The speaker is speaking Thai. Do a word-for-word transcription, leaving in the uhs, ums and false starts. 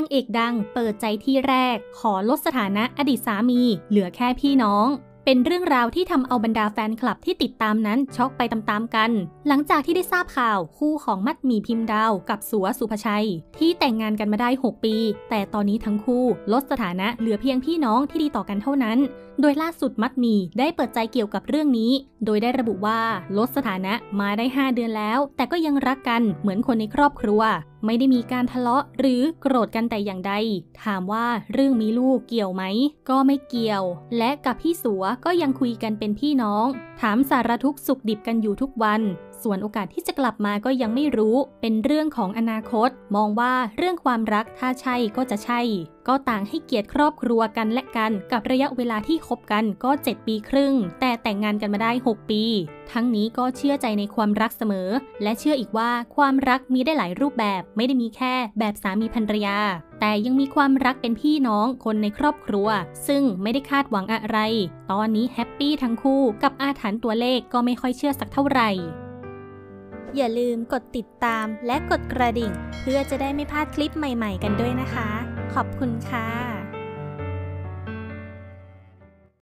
างเอกดังเปิดใจที่แรกขอลดสถานะอดีตสามีเหลือแค่พี่น้องเป็นเรื่องราวที่ทำเอาบรรดาแฟนคลับที่ติดตามนั้นช็อกไปตามๆกันหลังจากที่ได้ทราบข่าวคู่ของมัดหมี่พิมพ์ดาวกับสัวสุภชัยที่แต่งงานกันมาได้หกปีแต่ตอนนี้ทั้งคู่ลดสถานะเหลือเพียงพี่น้องที่ดีต่อกันเท่านั้นโดยล่าสุดมัดหมี่ได้เปิดใจเกี่ยวกับเรื่องนี้โดยได้ระบุว่าลดสถานะมาได้ห้าเดือนแล้วแต่ก็ยังรักกันเหมือนคนในครอบครัวไม่ได้มีการทะเลาะหรือโกรธกันแต่อย่างใดถามว่าเรื่องมีลูกเกี่ยวไหมก็ไม่เกี่ยวและกับพี่สัวก็ยังคุยกันเป็นพี่น้องถามสารทุกข์สุขดิบกันอยู่ทุกวันส่วนโอกาสที่จะกลับมาก็ยังไม่รู้เป็นเรื่องของอนาคตมองว่าเรื่องความรักถ้าใช่ก็จะใช่ก็ต่างให้เกียรติครอบครัวกันและกันกับระยะเวลาที่คบกันก็เจ็ดปีครึ่งแต่แต่งงานกันมาได้หกปีทั้งนี้ก็เชื่อใจในความรักเสมอและเชื่ออีกว่าความรักมีได้หลายรูปแบบไม่ได้มีแค่แบบสามีภรรยาแต่ยังมีความรักเป็นพี่น้องคนในครอบครัวซึ่งไม่ได้คาดหวังอะไรตอนนี้แฮปปี้ทั้งคู่กับอาถรรพ์ตัวเลขก็ไม่ค่อยเชื่อสักเท่าไหร่อย่าลืมกดติดตามและกดกระดิ่งเพื่อจะได้ไม่พลาดคลิปใหม่ๆกันด้วยนะคะขอบคุณค่ะ